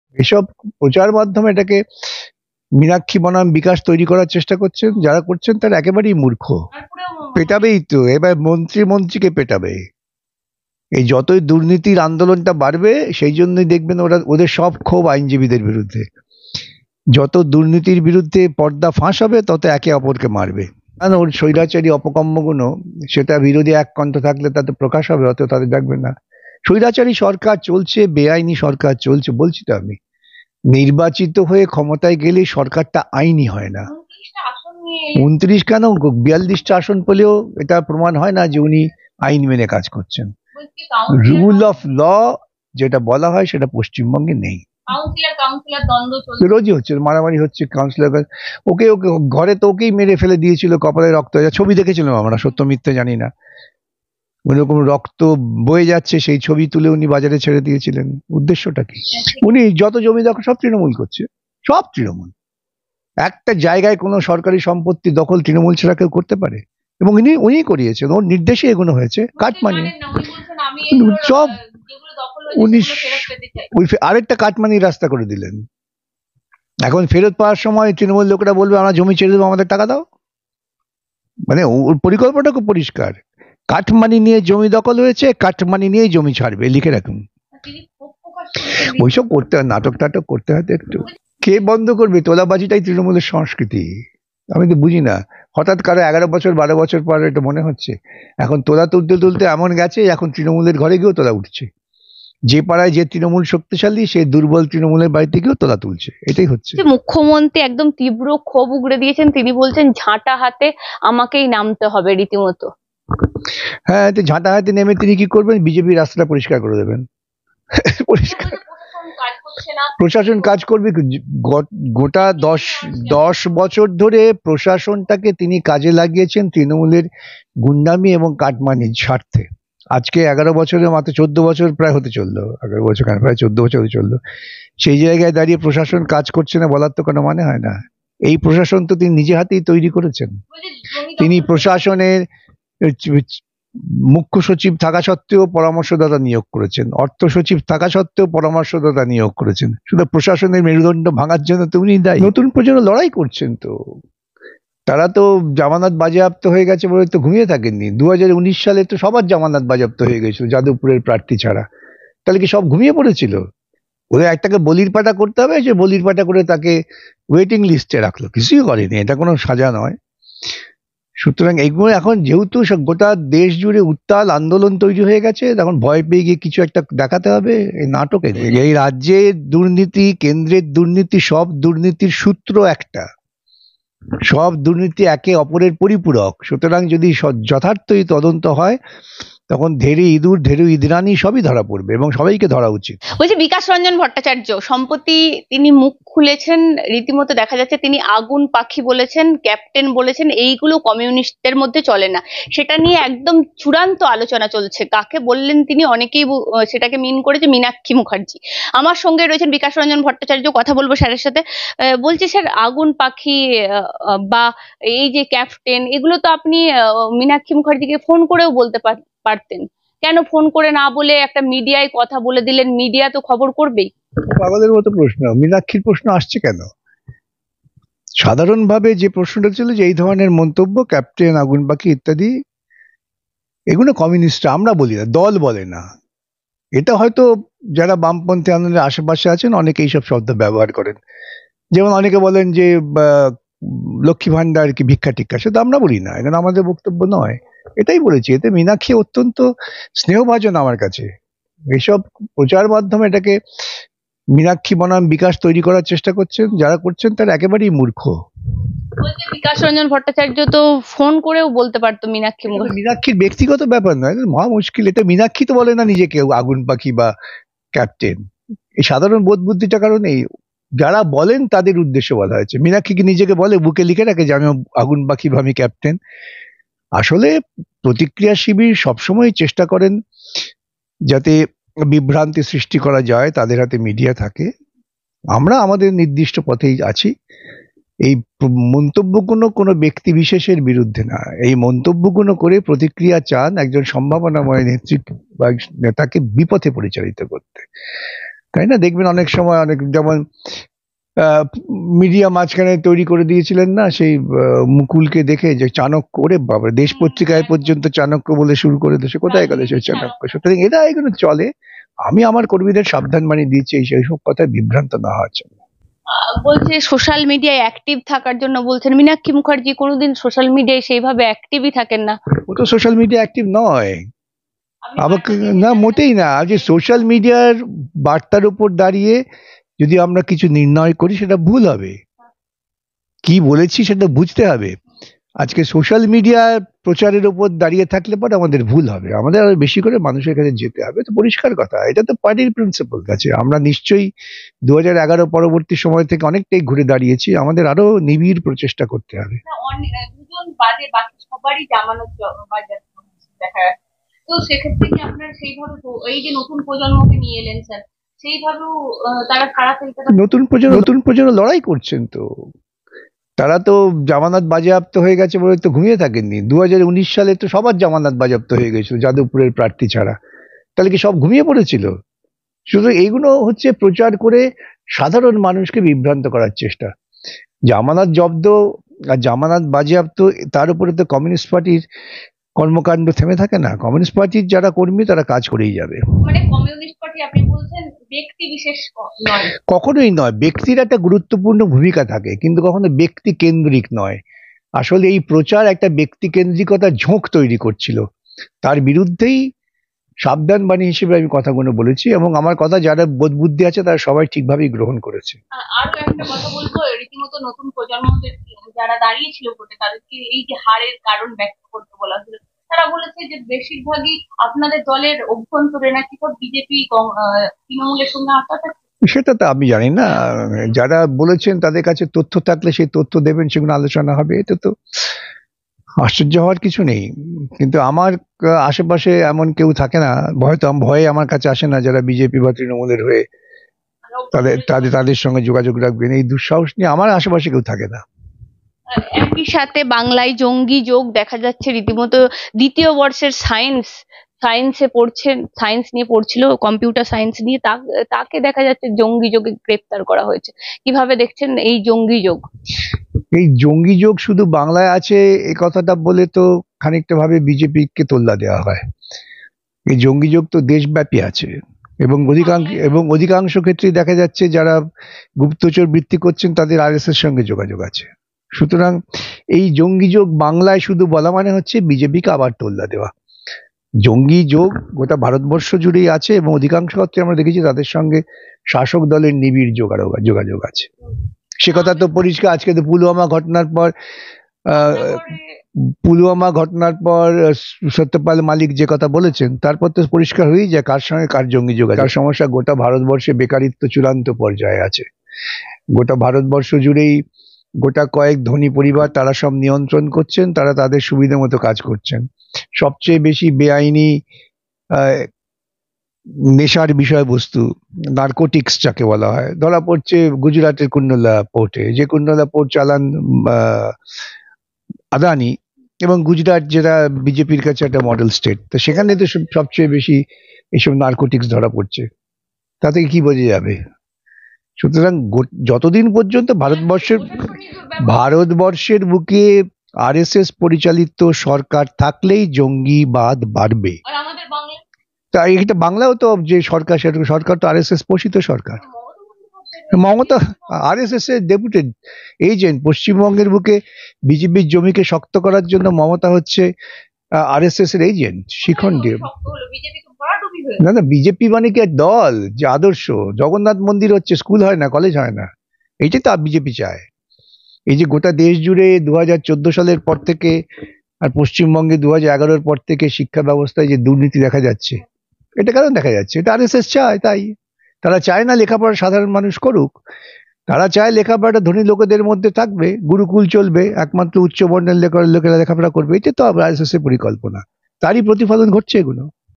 এসব প্রচার মাধ্যমে এটাকে মীনাক্ষী বনাম বিকাশ তৈরি করার চেষ্টা করছেন, যারা করছেন তারা একেবারেই মূর্খ। পেটাবেই তো, এবার মন্ত্রীকে পেটাবে। এই যতই দুর্নীতির আন্দোলনটা বাড়বে সেই জন্যই দেখবেন ওদের সব ক্ষোভ আইনজীবীদের বিরুদ্ধে। যত দুর্নীতির বিরুদ্ধে পর্দা ফাঁস হবে তত একে অপরকে মারবে। কারণ ওর স্বৈরাচারী অপকর্মগুলো সেটা বিরোধী এক কণ্ঠ থাকলে তাতে প্রকাশ হবে, অত তাদের দেখবে না। স্বৈরাচারী সরকার চলছে, বেআইনি সরকার চলছে, বলছি তো আমি। নির্বাচিত হয়ে ক্ষমতায় গেলে সরকারটা আইনি হয় না। 29 কেন, 42টা আসন পেলেও এটা প্রমাণ হয় না যে উনি আইন মেনে কাজ করছেন। রুল অফ ল যেটা বলা হয় সেটা পশ্চিমবঙ্গে নেই। রোজই হচ্ছে, মারামারি হচ্ছে কাউন্সিলর। ওকে ঘরে তো ওকেই মেরে ফেলে দিয়েছিল, কপালে রক্ত। ছবি দেখেছিলাম আমরা, সত্য মিথ্যে জানি না। ওরকম রক্ত বয়ে যাচ্ছে, সেই ছবি তুলে উনি বাজারে ছেড়ে দিয়েছিলেন। উদ্দেশ্যটা কি? উনি যত জমি দখল সব তৃণমূল করছে, সব তৃণমূল। একটা জায়গায় কোনো সরকারি সম্পত্তি দখল তৃণমূল ছাড়া কেউ করতে পারে? এবং উনি করিয়েছেন, ওর নির্দেশে এগুলো হয়েছে। কাটমানি সব উনি আরেকটা কাটমানির রাস্তা করে দিলেন। এখন ফেরত পাওয়ার সময় তৃণমূল লোকেরা বলবে আমরা জমি ছেড়ে দেবো, আমাদের টাকা দাও। মানে ওর পরিকল্পনাটা খুব পরিষ্কার। কাটমানি নিয়ে জমি দখল হয়েছে, কাটমানি নিয়েই জমি ছাড়বে, লিখে রাখুন। ওইসব করতে হয়, নাটক টাটক করতে হয় একটু। কে বন্ধ করবে? তোলাবাজিটাই তৃণমূলের সংস্কৃতি। আমি তো বুঝি না, হঠাৎ কারো 11 বছর 12 বছর পর এটা মনে হচ্ছে। এখন তোলা তুলতে তুলতে এমন গেছে, এখন তৃণমূলের ঘরে গিয়েও তোলা উঠছে। যে পাড়ায় যে তৃণমূল শক্তিশালী, সে দুর্বল তৃণমূলের বাড়িতে গিয়েও তোলা তুলছে। এটাই হচ্ছে। মুখ্যমন্ত্রী একদম তীব্র ক্ষোভ উগড়ে দিয়েছেন, তিনি বলছেন ঝাঁটা হাতে আমাকেই নামতে হবে রীতিমতো। হ্যাঁ, ঝাঁটা হাতে নেমে তিনি কি করবেন? বিজেপি রাস্তাটা পরিষ্কার করে দেবেন। পরিষ্কার প্রশাসন কাজ করবে। গোটা 10 বছর ধরে প্রশাসনটাকে তিনি কাজে লাগিয়েছেন তৃণমূলের গুন্ডামি এবং কাটমানির স্বার্থে। আজকে 11 বছরের মাত্র 14 বছর প্রায় হতে চললো, 11 বছর কেন, প্রায় 14 বছর হতে চললো। সেই জায়গায় দাঁড়িয়ে প্রশাসন কাজ করছে না বলার তো কোনো মানে হয় না। এই প্রশাসন তো তিনি নিজে হাতেই তৈরি করেছেন। তিনি প্রশাসনের মুখ্য সচিব থাকা সত্ত্বেও পরামর্শদাতা নিয়োগ করেছেন, অর্থ সচিব থাকা সত্ত্বেও পরামর্শদাতা নিয়োগ করেছেন। শুধু প্রশাসনের মেরুদণ্ড ভাঙার জন্য তো উনি দায়ী। নতুন প্রজন্ম লড়াই করছেন তো, তারা তো জামানত বাজেয়াপ্ত হয়ে গেছে বলে তো ঘুমিয়ে থাকেননি। 2019 সালে তো সবার জামানত বাজেয়াপ্ত হয়ে গেছিল যাদবপুরের প্রার্থী ছাড়া। তাহলে কি সব ঘুমিয়ে পড়েছিল? ওদের একটাকে বলির পাটা করতে হবে, যে বলির পাটা করে তাকে ওয়েটিং লিস্টে রাখলো, কিছুই করেনি। এটা কোনো সাজা নয়। সুতরাং এইগুলো এখন যেহেতু গোটা দেশ জুড়ে উত্তাল আন্দোলন তৈরি হয়ে গেছে, তখন ভয় পেয়ে গিয়ে কিছু একটা দেখাতে হবে। এই নাটকে এই রাজ্যের দুর্নীতি, কেন্দ্রের দুর্নীতি, সব দুর্নীতির সূত্র একটা, সব দুর্নীতি একে অপরের পরিপূরক। সুতরাং যদি যথার্থই তদন্ত হয়, তখন ধেরে ইঁদুর ধেরু ইঁদরানি সবই ধরা পড়বে এবং সবাইকে ধরা উচিত। বলছি বিকাশ রঞ্জন ভট্টাচার্য সম্প্রতি তিনি মুখ খুলেছেন, রীতিমতো দেখা যাচ্ছে তিনি আগুন পাখি বলেছেন, ক্যাপ্টেন বলেছেন, এইগুলো কমিউনিস্টদের মধ্যে চলে না। সেটা নিয়ে একদম চূড়ান্ত আলোচনা চলছে। কাকে বললেন তিনি? অনেকেই সেটাকে মিন করেছে মীনাক্ষী মুখার্জি। আমার সঙ্গে রয়েছেন বিকাশ রঞ্জন ভট্টাচার্য, কথা বলবো স্যারের সাথে। বলছি স্যার, আগুন পাখি বা এই যে ক্যাপ্টেন, এগুলো তো আপনি মীনাক্ষী মুখার্জিকে ফোন করেও বলতে পারতেন। কেন ফোন করে না বলে একটা মিডিয়ায় কথা বলে দিলেন? মিডিয়া তো খবর করবেই। পাগলের মতো প্রশ্ন। মীনাক্ষীর প্রশ্ন আসছে কেন? সাধারণভাবে যে প্রশ্নটা ছিল যে এই ধরনের মন্তব্য, ক্যাপ্টেন, আগুন পাখি ইত্যাদি, এগুলো কমিউনিস্ট, আমরা বলি না, দল বলে না। এটা হয়তো যারা বামপন্থী আন্দোলনের আশেপাশে আছেন অনেকে এইসব শব্দ ব্যবহার করেন। যেমন অনেকে বলেন যে লক্ষ্মী ভান্ডার কি ভিক্ষা টিক্ষা, সেটা আমরা বলি না, এখানে আমাদের বক্তব্য নয়। এটাই বলেছি। এতে মীনাক্ষী অত্যন্ত স্নেহভাজন আমার কাছে। এইসব প্রচার মাধ্যমে এটাকে মীনাক্ষী বনাম বিকাশ তৈরি করার চেষ্টা করছেন, যারা করছেন তারা একেবারেই মূর্খ। বিকাশ রঞ্জন ভট্টাচার্য তো ফোন করেও বলতে পারতো মীনাক্ষীর ব্যক্তিগত ব্যাপার নয়, মহা মুশকিল। এটা মীনাক্ষী তো বলে না নিজেকে আগুন পাখি বা ক্যাপ্টেন। এই সাধারণ বোধ বুদ্ধিটা কারণেই যারা বলেন তাদের উদ্দেশ্যে বলা হয়েছে। মীনাক্ষী কি নিজেকে বলে, বুকে লিখে রাখে যে আমি আগুন পাখি বা আমি ক্যাপ্টেন? আসলে প্রতিক্রিয়া শিবির সবসময় চেষ্টা করেন যাতে বিভ্রান্তি সৃষ্টি করা যায়, তাদের হাতে মিডিয়া থাকে। আমরা আমাদের নির্দিষ্ট পথেই আছি। এই মন্তব্যগুলো কোনো ব্যক্তি বিশেষের বিরুদ্ধে না। এই মন্তব্যগুলো করে প্রতিক্রিয়া চান একজন সম্ভাবনাময় নেত্রী বা নেতাকে বিপথে পরিচালিত করতে। তাই না? দেখবেন অনেক সময় অনেক, যেমন মিডিয়া মাঝখানে তৈরি করে দিয়েছিলেন না সেই মুকুলকে দেখে, যে চাণক্য, ওরে বাবা, দেশ পত্রিকায় পর্যন্ত চাণক্য বলে শুরু করে দেশে, কোথায় গেল সেই চাণক্য? সুতরাং এগুলো চলে। আমি আমার কর্মীদের সাবধান বানিয়ে দিয়েছি এই সব কথায় বিভ্রান্ত না হওয়ার জন্য। বলছে সোশ্যাল মিডিয়ায় অ্যাক্টিভ থাকার জন্য বলছেন। মীনাক্ষী মুখার্জি কোনোদিন সোশ্যাল মিডিয়ায় সেইভাবে অ্যাক্টিভই থাকেন না। ও তো সোশ্যাল মিডিয়া অ্যাক্টিভ নয়, আমাকে না, মোটেই না। যে সোশ্যাল মিডিয়ার বার্তার উপর দাঁড়িয়ে যদি আমরা কিছু নির্ণয় করি সেটা ভুল হবে। কি বলেছি সেটা বুঝতে হবে। আজকে সোশ্যাল মিডিয়া প্রচারের উপর দাঁড়িয়ে থাকলে পরে আমাদের ভুল হবে, আমাদের আরো বেশি করে মানুষের কাছে যেতে হবে। তো পরিষ্কার কথা, এটা তো পার্টির প্রিন্সিপাল আছে। আমরা নিশ্চয়ই 2011 পরবর্তী সময় থেকে অনেকটাই ঘুরে দাঁড়িয়েছি, আমাদের আরো নিবিড় প্রচেষ্টা করতে হবে। দুজন বাদে বাকি সবারই জামানত দেখা যাচ্ছে। তো সেক্ষেত্রে কি আপনার সেইভাবে এই যে নতুন প্রজন্মকে নিয়ে এলেন স্যার, সেইভাবেও তারা ছাড়া ফেলতে নতুন প্রজন্ম লড়াই করছেন তো। তারা তো জামানত বাজেয়াপ্ত হয়ে গেছে বলে তো ঘুমিয়ে থাকেননি। 2019 সালে তো সবার জামানত বাজেয়াপ্ত হয়ে গেছিল যাদবপুরের প্রার্থী ছাড়া। তাহলে কি সব ঘুমিয়ে পড়েছিল? শুধু এইগুলো হচ্ছে প্রচার করে সাধারণ মানুষকে বিভ্রান্ত করার চেষ্টা। জামানত জব্দ আর জামানত বাজেয়াপ্ত, তার উপরে তো কমিউনিস্ট পার্টির কর্মকাণ্ড থেমে থাকে না। কমিউনিস্ট পার্টির যারা কর্মী তারা কাজ করেই যাবে। মানে কমিউনিস্ট পার্টি আপনি বলছেন ব্যক্তি বিশেষ নয়? কখনোই নয়। ব্যক্তির একটা গুরুত্বপূর্ণ ভূমিকা থাকে, কিন্তু কখনো ব্যক্তি কেন্দ্রিক নয়। আসলে এই প্রচার একটা ব্যক্তি কেন্দ্রিকতার ঝোঁক তৈরি করছিল, তার বিরুদ্ধেই সাবধান বাণী হিসেবে আমি কথাগুলো বলেছি, এবং আমার কথা যারা বোধ বুদ্ধি আছে তারা সবাই ঠিকভাবেই গ্রহণ করেছে। আরো একটা কথা বলবো, রীতিমতো নতুন প্রজন্মদের যারা দাঁড়িয়েছিল ভোটে তাদেরকে এই যে হারের কারণ ব্যাখ্যা করতে বলা হলো, তারা বলেছে যে বেশিরভাগই আপনাদের দলের অভ্যন্তরে নাকি সব বিজেপি তৃণমূলের সঙ্গে আটকা। সেটা তো আমি জানি না, যারা বলেছেন তাদের কাছে তথ্য থাকলে সেই তথ্য দেবেন, সেগুলো আলোচনা হবে। এটা তো আশ্চর্য হওয়ার কিছু নেই। কিন্তু আমার আশেপাশে এমন কেউ থাকে না, হয়তো ভয়ে আমার কাছে আসে না যারা বিজেপি বা তৃণমূলের হয়ে তাদের সঙ্গে যোগাযোগ রাখবেন, এই দুঃসাহস নিয়ে আমার আশেপাশে কেউ থাকে না। একই সাথে বাংলায় জঙ্গি যোগ দেখা যাচ্ছে রীতিমতো। দ্বিতীয় বর্ষের সায়েন্সে পড়ছেন, সায়েন্স নিয়ে পড়ছিল, কম্পিউটার সায়েন্স নিয়ে, তাকে দেখা যাচ্ছে জঙ্গি যোগে গ্রেপ্তার করা হয়েছে। কিভাবে দেখছেন এই জঙ্গি যোগ? এই জঙ্গি যোগ শুধু বাংলায় আছে এই কথাটা বলে তো খানিকটা ভাবে বিজেপিকে তোল্লা দেওয়া হয়। এই জঙ্গি যোগ তো দেশব্যাপী আছে, এবং অধিকাংশ ক্ষেত্রেই দেখা যাচ্ছে যারা গুপ্তচর বৃত্তি করছেন তাদের আরএসএস এর সঙ্গে যোগাযোগ আছে। সুতরাং এই জঙ্গি যোগ বাংলায় শুধু বলা মানে হচ্ছে বিজেপিকে আবার তোল্লা দেওয়া। জঙ্গি যোগ গোটা ভারতবর্ষ জুড়েই আছে, এবং অধিকাংশ ক্ষেত্রে আমরা দেখেছি তাদের সঙ্গে শাসক দলের নিবিড় যোগাযোগ আছে। সে কথা তো পরিষ্কার। আজকে তো পুলওয়ামা ঘটনার পর সত্যপাল মালিক যে কথা বলেছেন, তারপর তো পরিষ্কার হয়েই যায় কার সঙ্গে কার জঙ্গি যোগ আছে। কার সমস্যা, গোটা ভারতবর্ষে বেকারিত্ব চূড়ান্ত পর্যায়ে আছে। গোটা ভারতবর্ষ জুড়েই গোটা কয়েক ধনী পরিবার তারা সব নিয়ন্ত্রণ করছেন, তারা তাদের সুবিধা মতো কাজ করছেন। সবচেয়ে বেশি বেআইনি নেশার বিষয়বস্তু, নার্কোটিক্স যাকে বলা হয়, ধরা পড়ছে গুজরাটের কুন্ডলা পোর্টে। যে কুন্ডলা পোর্ট চালান আদানি, এবং গুজরাট যেটা বিজেপির কাছে একটা মডেল স্টেট, তো সেখানে তো সবচেয়ে বেশি এইসব নার্কোটিক্স ধরা পড়ছে। তাতে কি বোঝা যাবে? সুতরাং যতদিন পর্যন্ত ভারতবর্ষের বুকে আরএসএস পরিচালিত সরকার থাকলেই জঙ্গিবাদ বাড়বে। তাই এটা বাংলাও তো যে সরকার তো আরএসএস পোষিত সরকার। মমতা আরএসএস এর ডেপুটেড এজেন্ট। পশ্চিমবঙ্গের বুকে বিজেপির জমিকে শক্ত করার জন্য মমতা হচ্ছে আরএসএস এর এজেন্ট, শিখণ্ডী। না, বিজেপি মানে কি দল, যে আদর্শ। জগন্নাথ মন্দির হচ্ছে, স্কুল হয় না, কলেজ হয় না। এইটাই তো বিজেপি চায়। এই যে গোটা দেশ জুড়ে 2014 সালের পর থেকে আর পশ্চিমবঙ্গে 2011 পর থেকে শিক্ষা ব্যবস্থায় যে দুর্নীতি দেখা যাচ্ছে, এটা কারণ দেখা যাচ্ছে এটা আরএসএস চায়। তাই তারা চায় না লেখাপড়া সাধারণ মানুষ করুক, তারা চায় লেখাপড়াটা ধনী লোকেদের মধ্যে থাকবে, গুরুকুল চলবে, একমাত্র উচ্চ বর্ণের লোকেরা লেখাপড়া করবে। এটা তো আরএসএস এর পরিকল্পনা, তারই প্রতিফলন ঘটছে এগুলো।